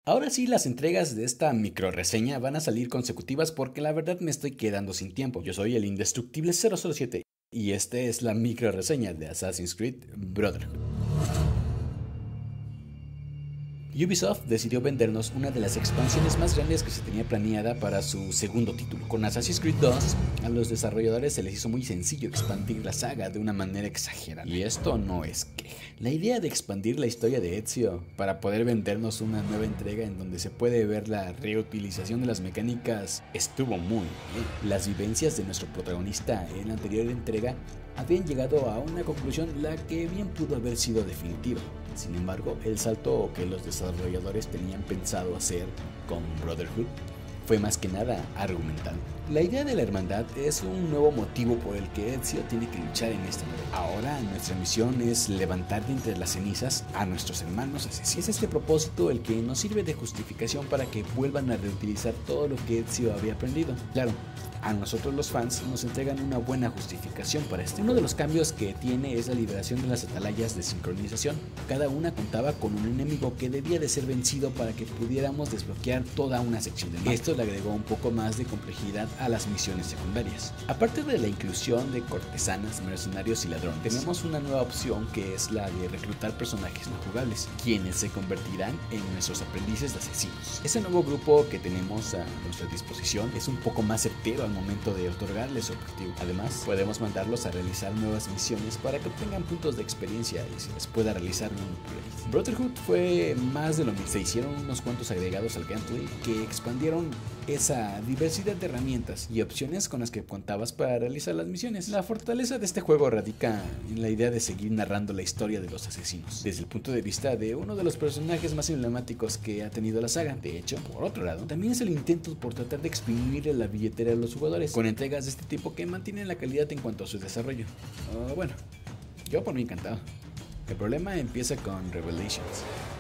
Ahora sí, las entregas de esta micro reseña van a salir consecutivas porque la verdad me estoy quedando sin tiempo. Yo soy el indestructible 007 y esta es la micro reseña de Assassin's Creed Brotherhood. Ubisoft decidió vendernos una de las expansiones más grandes que se tenía planeada para su segundo título. Con Assassin's Creed 2, a los desarrolladores se les hizo muy sencillo expandir la saga de una manera exagerada. Y esto no es queja. La idea de expandir la historia de Ezio para poder vendernos una nueva entrega en donde se puede ver la reutilización de las mecánicas estuvo muy bien. Las vivencias de nuestro protagonista en la anterior entrega habían llegado a una conclusión la que bien pudo haber sido definitiva. Sin embargo, el salto que los desarrolladores tenían pensado hacer con Brotherhood fue más que nada argumental. La idea de la hermandad es un nuevo motivo por el que Ezio tiene que luchar en esta novela. Ahora nuestra misión es levantar de entre las cenizas a nuestros hermanos asesinos. Es este propósito el que nos sirve de justificación para que vuelvan a reutilizar todo lo que Ezio había aprendido. Claro, a nosotros los fans nos entregan una buena justificación para esto. Uno de los cambios que tiene es la liberación de las atalayas de sincronización. Cada una contaba con un enemigo que debía de ser vencido para que pudiéramos desbloquear toda una sección del mapa. Esto le agregó un poco más de complejidad a las misiones secundarias. Aparte de la inclusión de cortesanas, mercenarios y ladrones, tenemos una nueva opción que es la de reclutar personajes no jugables, quienes se convertirán en nuestros aprendices de asesinos. Ese nuevo grupo que tenemos a nuestra disposición es un poco más certero al momento de otorgarles su objetivo. Además, podemos mandarlos a realizar nuevas misiones para que obtengan puntos de experiencia y se les pueda realizar un upgrade. Brotherhood fue más de lo mismo. Se hicieron unos cuantos agregados al gameplay que expandieron esa diversidad de herramientas y opciones con las que contabas para realizar las misiones. La fortaleza de este juego radica en la idea de seguir narrando la historia de los asesinos desde el punto de vista de uno de los personajes más emblemáticos que ha tenido la saga. De hecho, por otro lado, también es el intento por tratar de exprimirle la billetera a los jugadores con entregas de este tipo que mantienen la calidad en cuanto a su desarrollo. Bueno, yo por mí encantado. El problema empieza con Revelations.